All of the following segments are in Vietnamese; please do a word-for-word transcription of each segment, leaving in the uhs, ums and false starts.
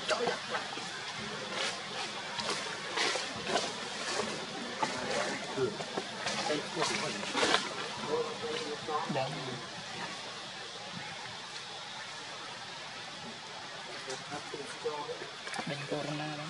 Đánh corona đó.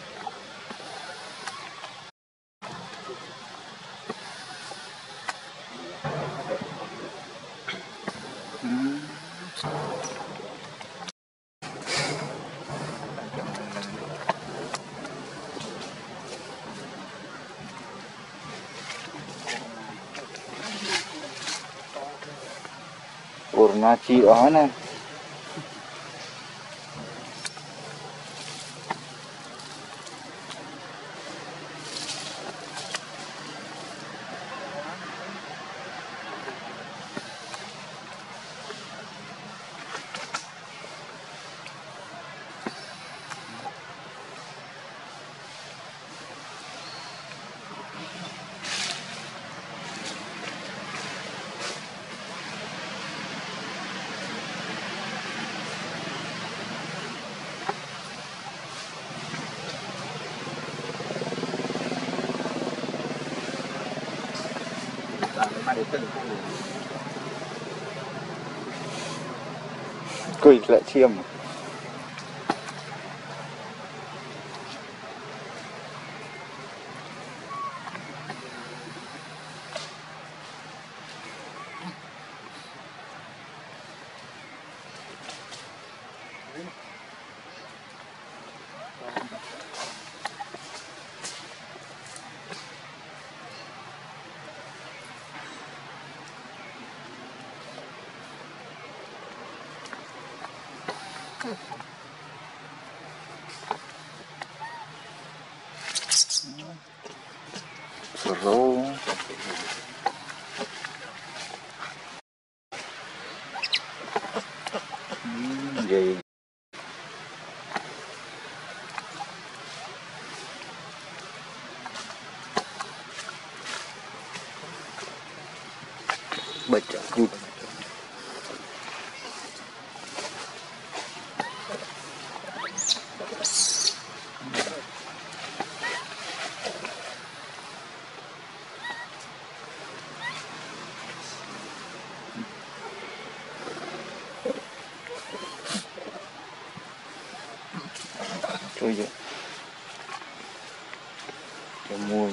Corona chi đó nè. Quỳ lại chiêm. Rô gì bịch cụt trôi vậy cái mùi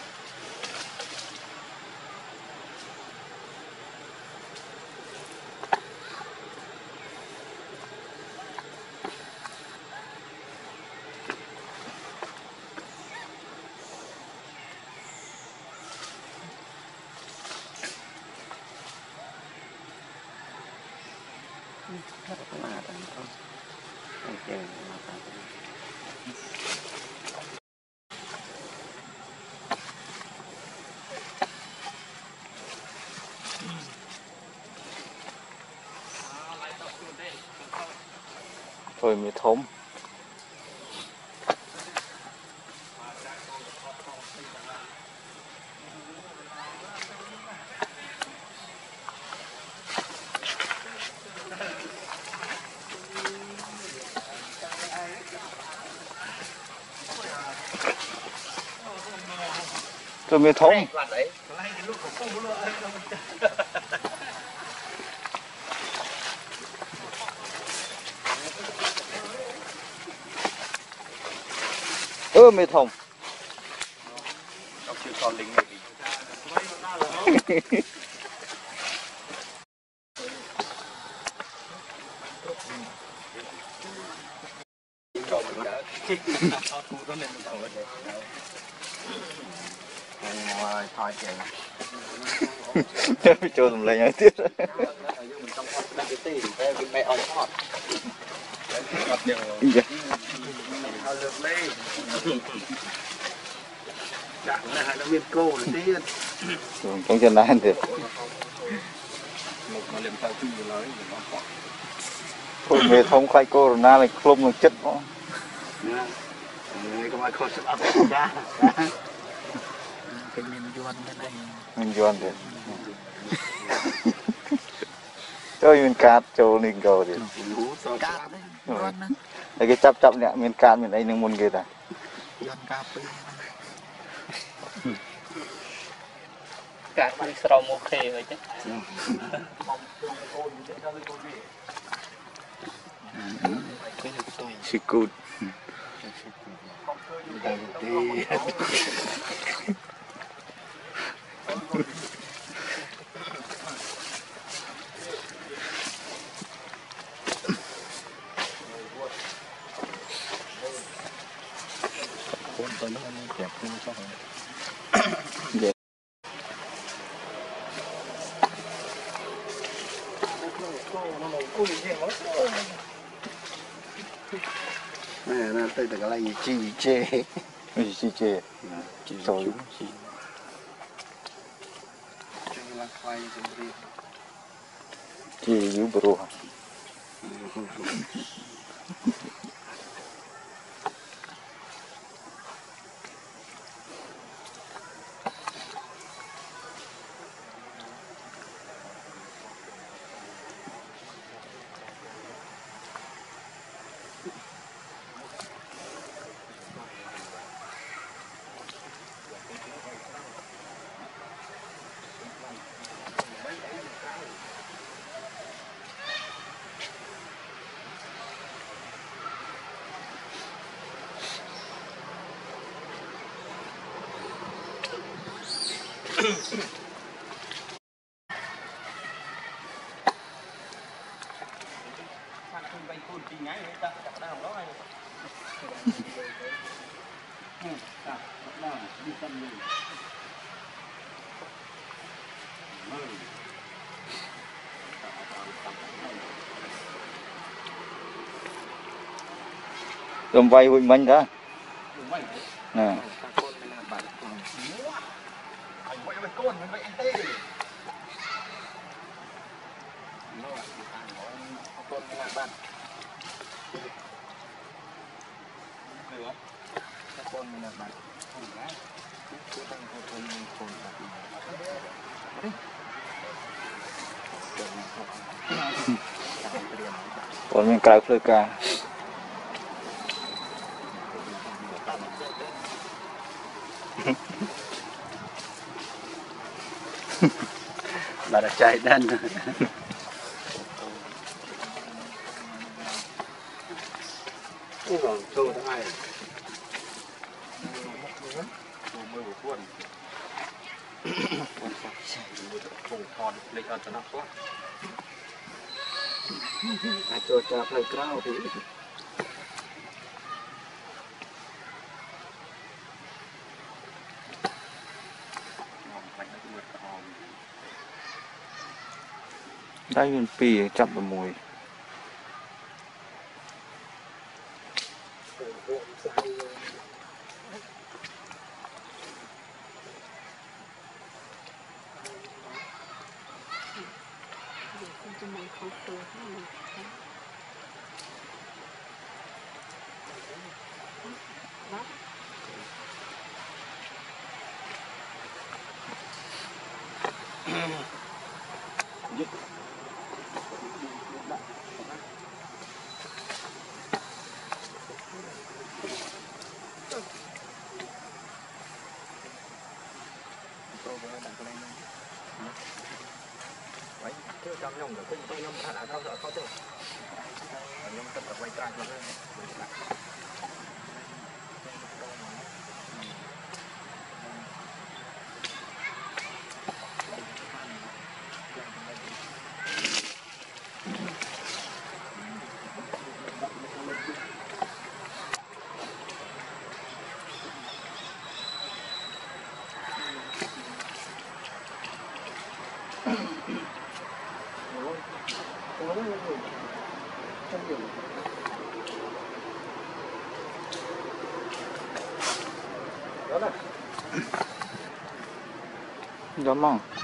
thôi mới thấm rồi mới thấm ơ mê thông chưa còn lính này thôi chị cho tụi lên nhảy tiếp trong chân này thì thôi mê thông khoai corona này không được chất nó Cái mình doan thế này. mình doan thì cho mình cát cho mình cầu thì Cát đấy. Yuan nè. cái chắp chắp nè miền can miền đây nương môn kia ta. Yuan cà phê. Cả cái sầu một khề vậy chứ. She good. Cuốn tới nó đẹp hơn cho họ. Nè, nó tới từ cái này chi chê. Gì chi chê. Rồi. Chi dữ bro. Đâm vay huynh bánh đó. Nè. Còn mình cài phơi ca. Là đã chạy đen. Ủa, tôi thằng này. À, cho cho play crowd thì Đây mình pì chắp vào mùi. trong nhông là tôi nhông thả ra rồi có chứ nhông tất cả quay trái rồi Đó mong.